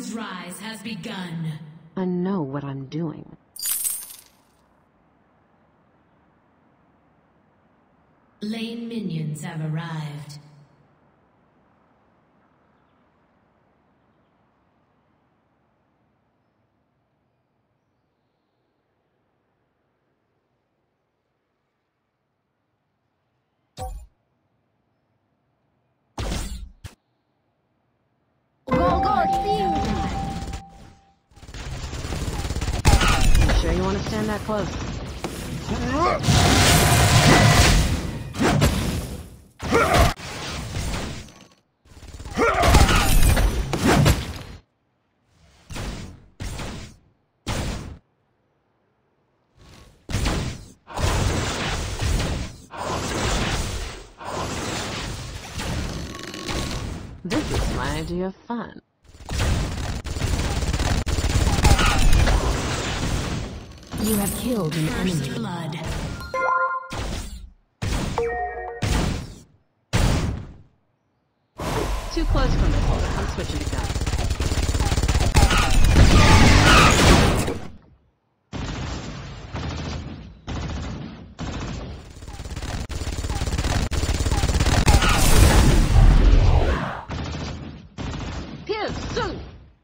Dragon's rise has begun. I know what I'm doing. Lane minions have arrived. You sure you want to stand that close? This is my idea of fun. You have killed an enemy. Blood. Too close for missile. I'm switching to guns. Soon.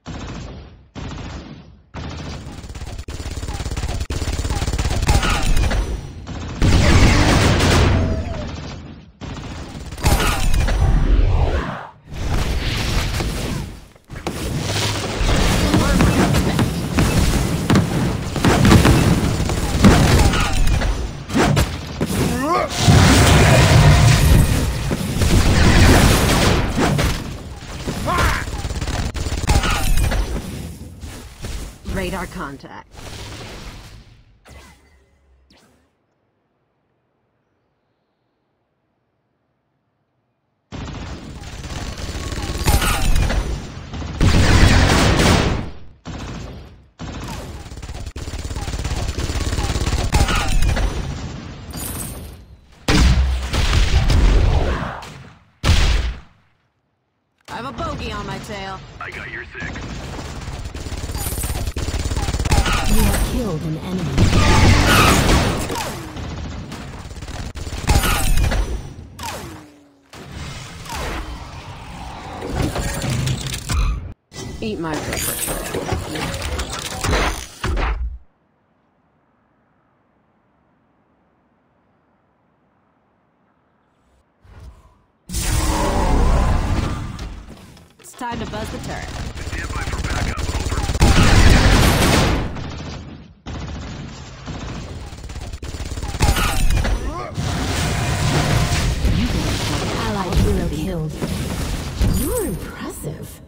Radar contact. I have a bogey on my tail. I got your six. You have killed an enemy. Eat my paper. It's time to buzz the turret. Stand by for backup. Over. Allied hero killed. You're impressive.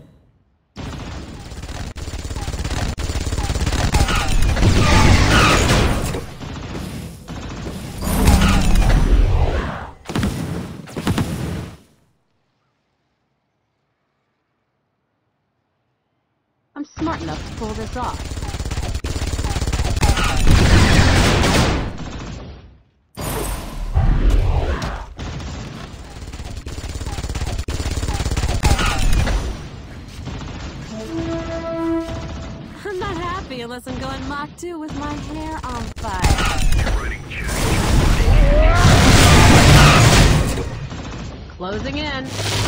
I'm smart enough to pull this off. I'm not happy unless I'm going Mach 2 with my hair on fire. You're writing check. Closing in.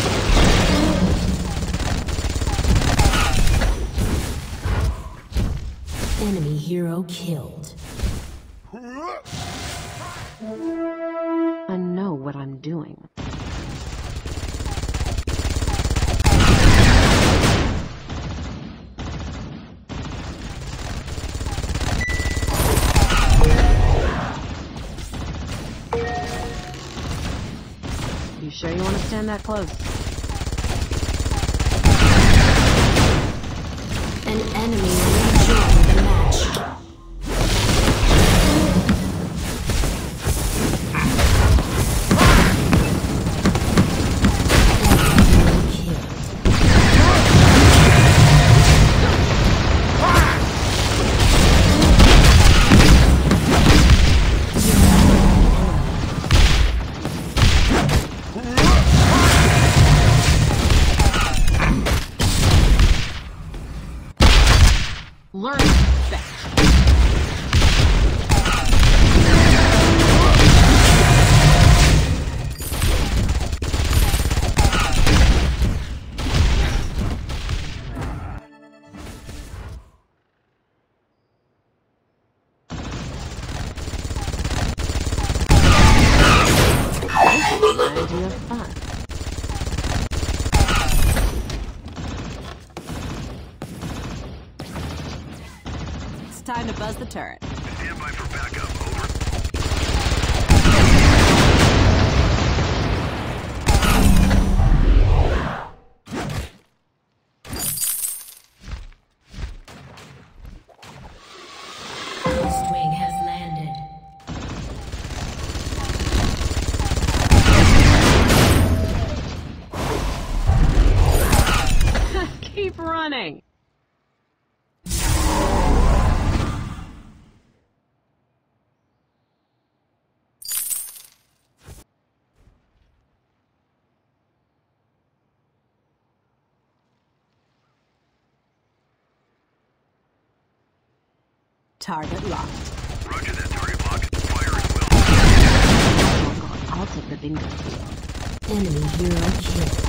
Enemy hero killed. I know what I'm doing. You sure you want to stand that close? An enemy rejoined the match. Learn respect. Idea of fun. It's time to buzz the turret. Stand by for backup. Over. Swing has landed. Keep running. Target locked. Roger that target lock. Fire at will. Oh, I'll take the bingo field. Enemy hero killed.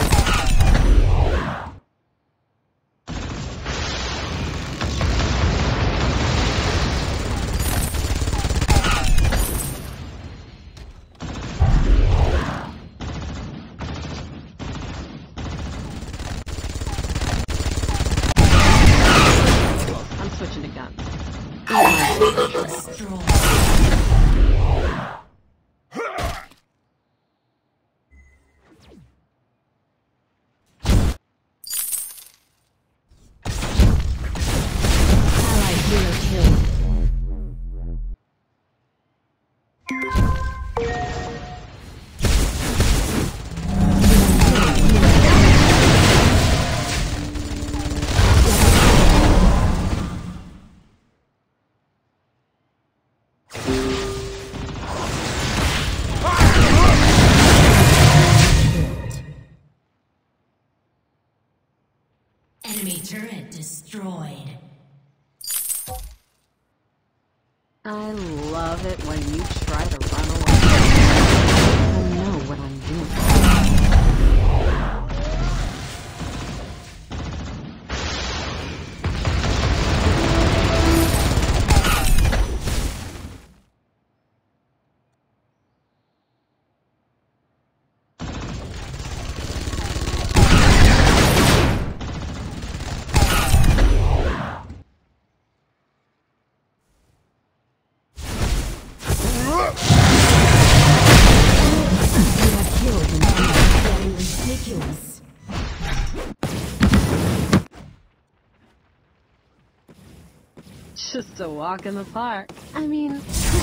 I'm switching to guns. Destroy. Allied hero killed. Enemy turret destroyed. I love it when you try to run away. I know what I'm doing. You have killed an enemy. Getting ridiculous. Just a walk in the park. I mean,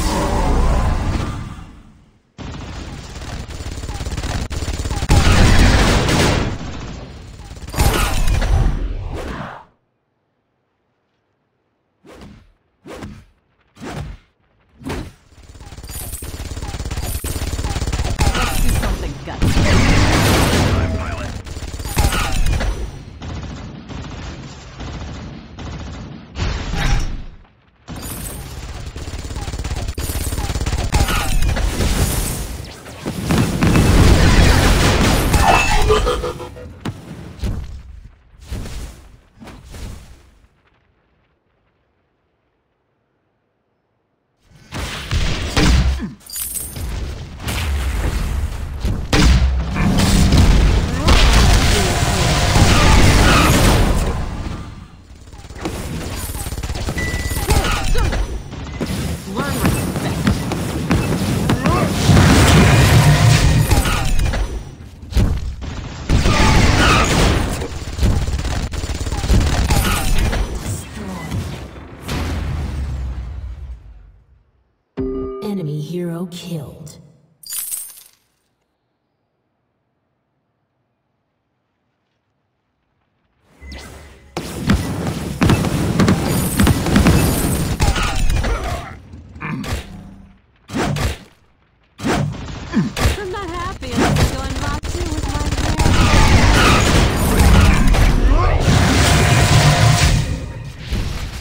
let's do something gutsy. Time, pilot. Learn respect. Enemy hero killed. I'm not happy unless I'm going Mach 2 with my hair.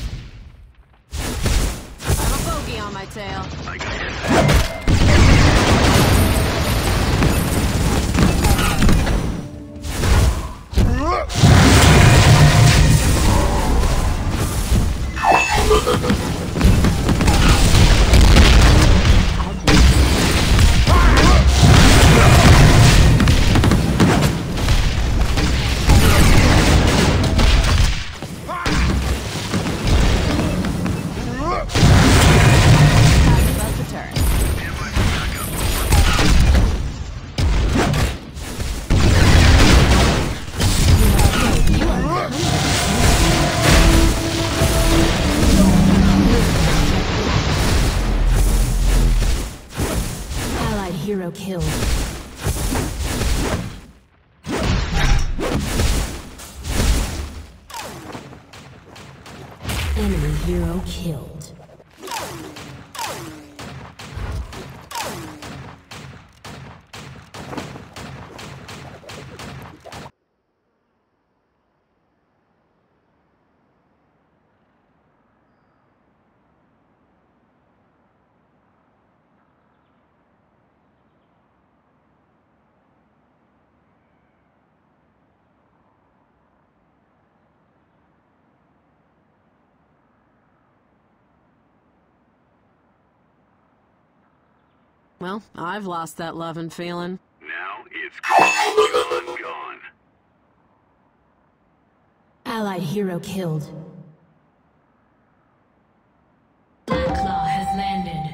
killed. Enemy hero killed. Well, I've lost that love and feeling. Now it's gone, gone. Allied hero killed. Black Claw has landed.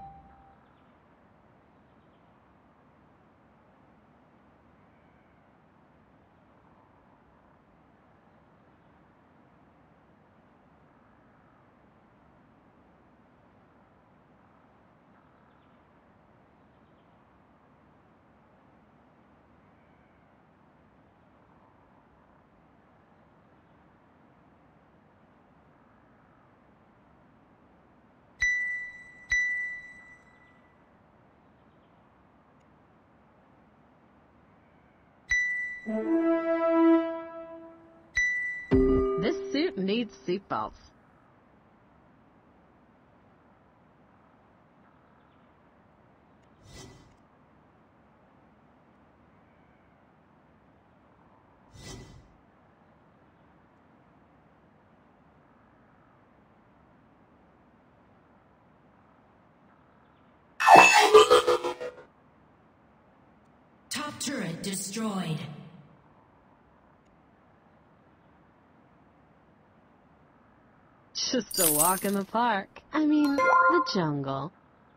This suit needs seatbelts. Top turret destroyed. Just a walk in the park. I mean, the jungle.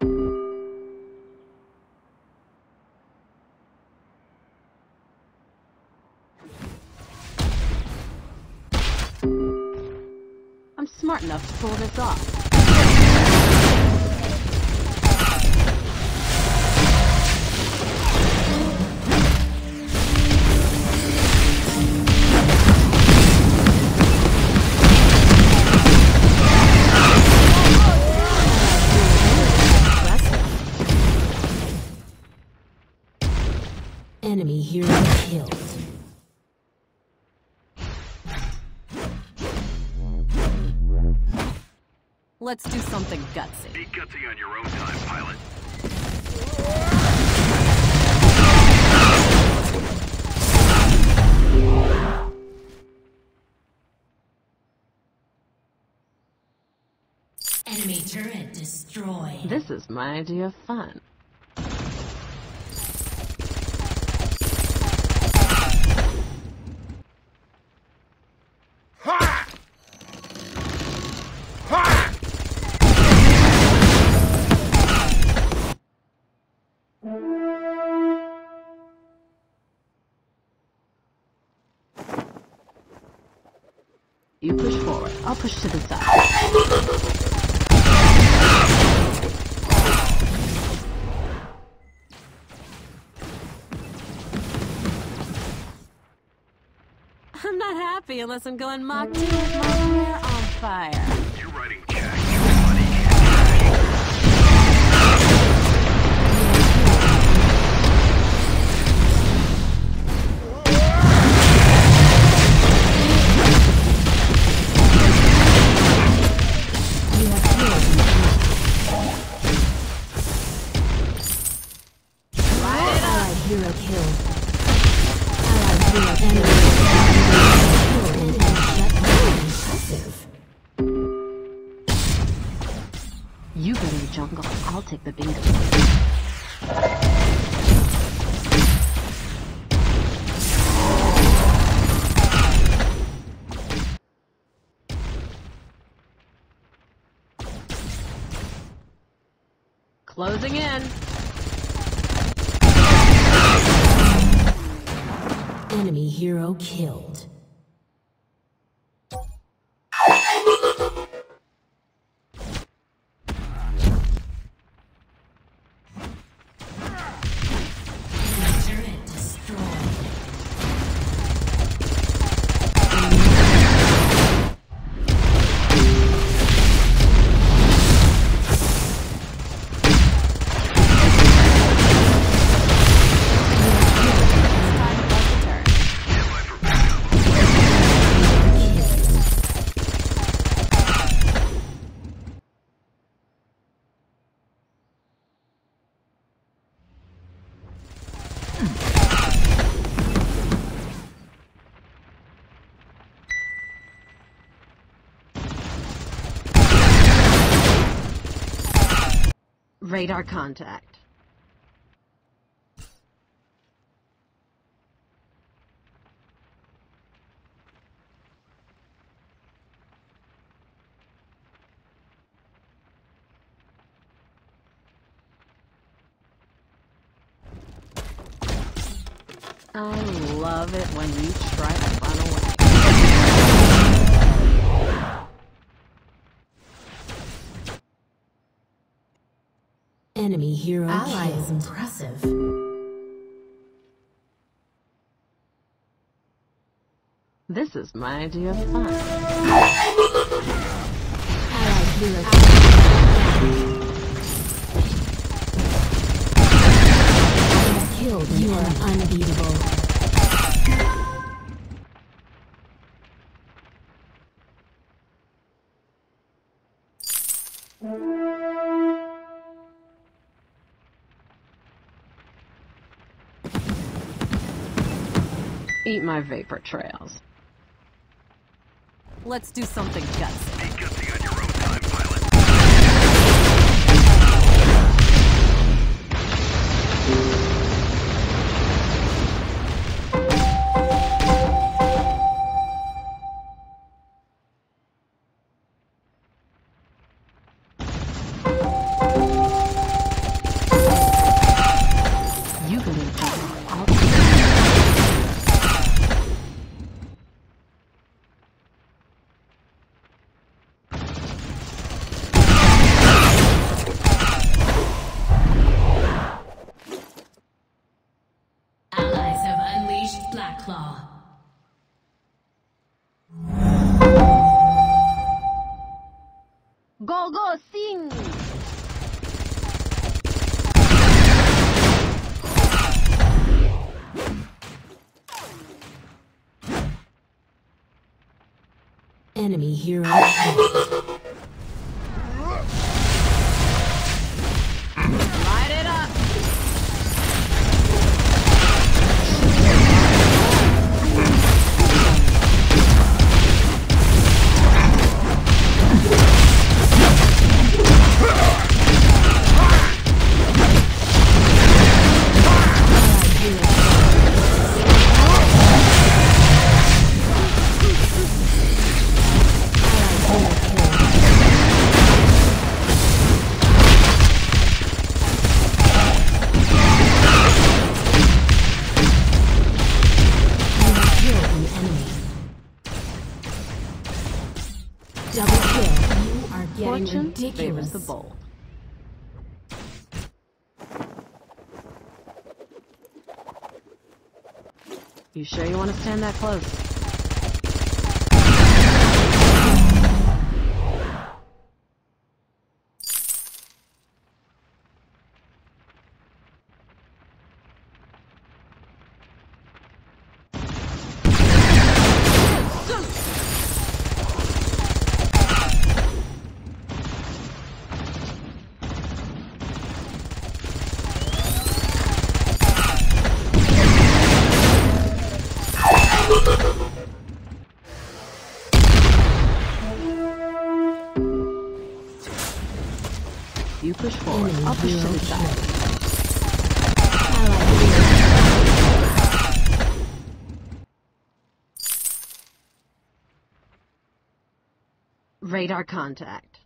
I'm smart enough to pull this off. Enemy hero killed. Let's do something gutsy. Be gutsy on your own time, pilot. Enemy turret destroyed. This is my idea of fun. You push forward. I'll push to the side. I'm not happy unless I'm going Mach 2 with my hair on fire. You're writing checks, your money. Allied hero killed. Allied hero enemy killed and shut down. Impressive. You go to the jungle. I'll take the bingo. Closing in. Enemy hero killed. Radar contact. I love it when you try to run away. Enemy hero Ally killed. is impressive. This is my idea of fun. Allied hero killed. You are unbeatable. Eat my vapor trails. Let's do something gutsy. Be gutsy on your own time, pilot. You can enjoy all Allies have unleashed Blacklaw. Go, go, sing! Enemy hero killed. Light it up! Double kill. You are getting Fortune ridiculous. favors the bold. You sure you want to stand that close? You push forward, Enemy I'll push to hero the side. Allied hero Radar contact.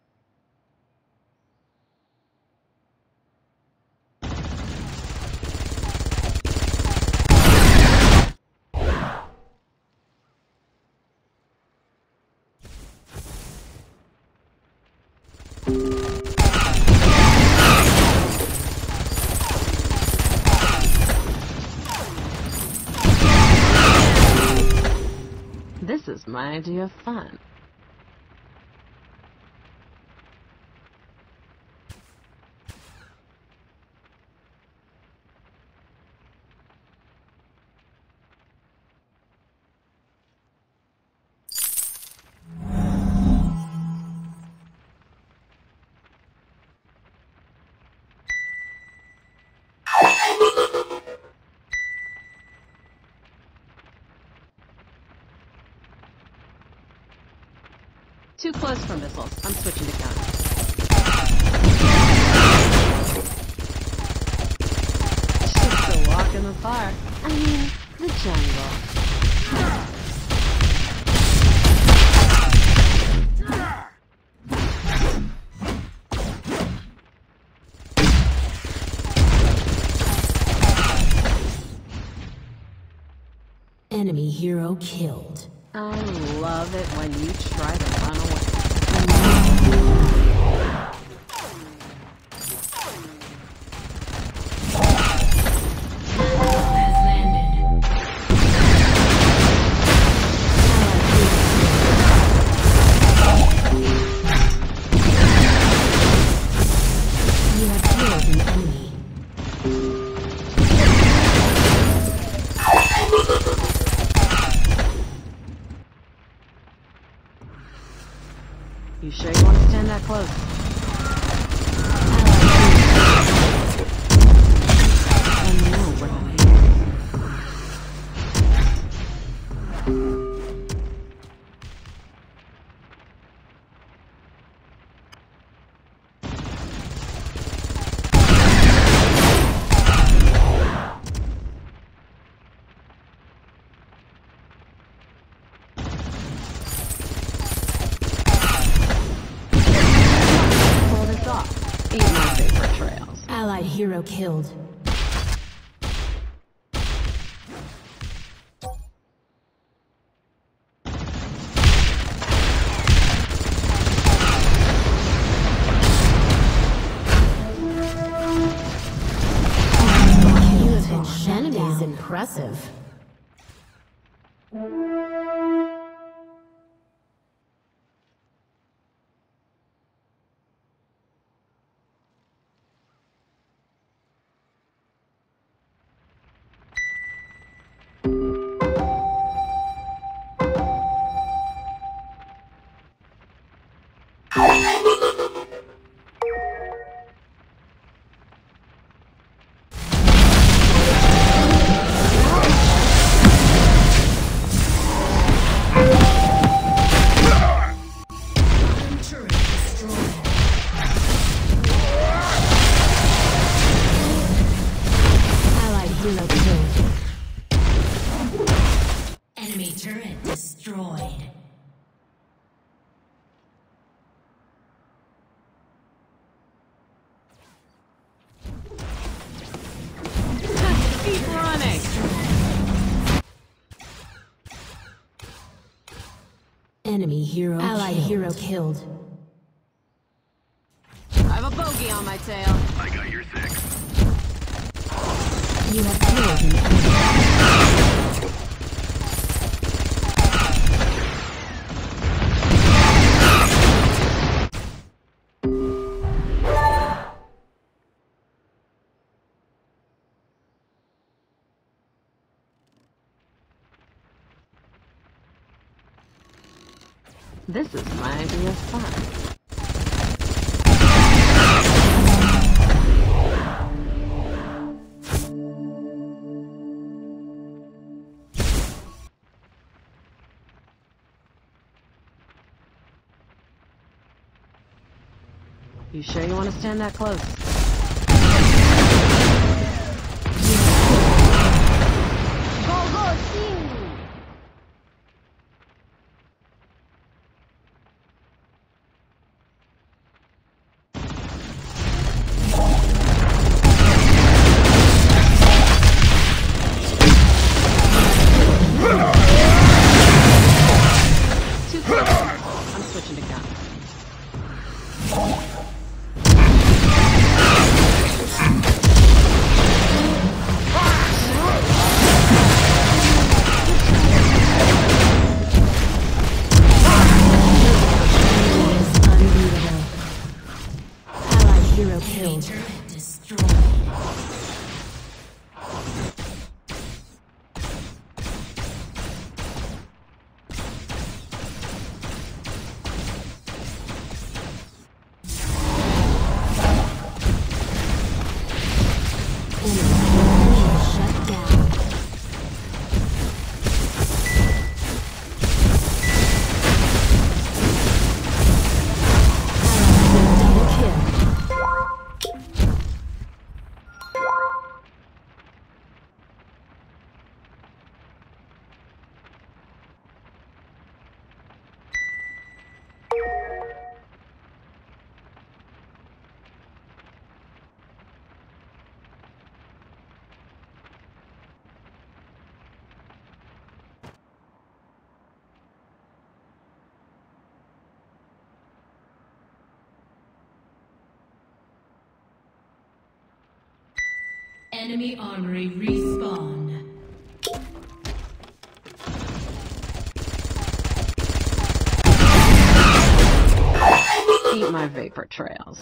This is my idea of fun. Too close for missiles. I'm switching to counter. far. I mean, the jungle. Enemy hero killed. I love it when you try to run away. Has landed. You have killed an enemy. You sure you want to stand that close? I know what I mean. Pull this off. Ain't my favorite trails. Allied hero killed. You have been shut down. Impressive. Allied hero killed. Enemy turret destroyed. Keep running. Enemy hero Allied hero killed. I have a bogey on my tail. I got your six. You have killed an enemy. This is my idea of fun. You sure you want to stand that close? Go, go, team! Too close. I'm switching to guns. Unbeatable. Allied hero killed. Turret destroyed. Enemy armory respawn. Eat my vapor trails.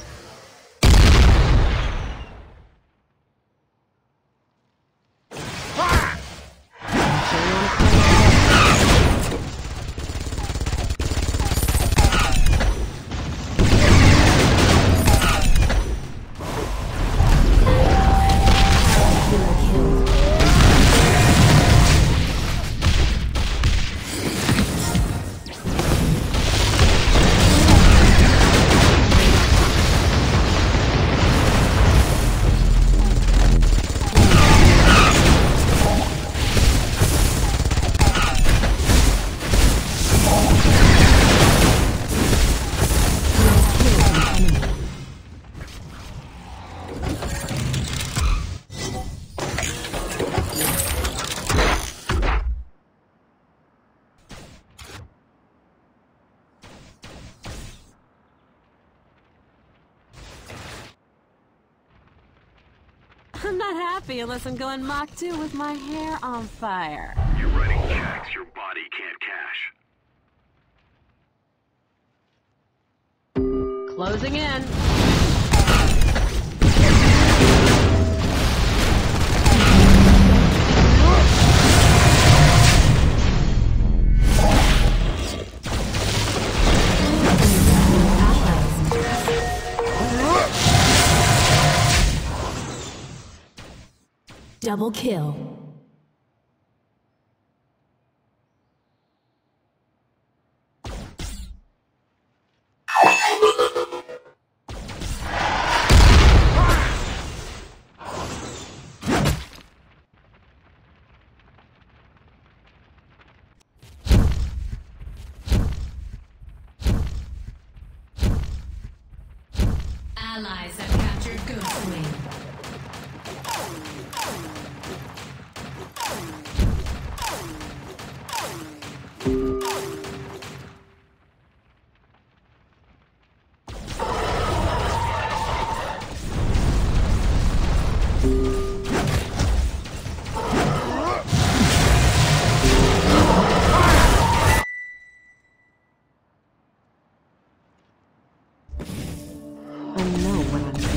I'm not happy unless I'm going Mach 2 with my hair on fire. You're writing checks your body can't cash. Closing in. Double kill. Allies have captured Ghostwing. I know when I'm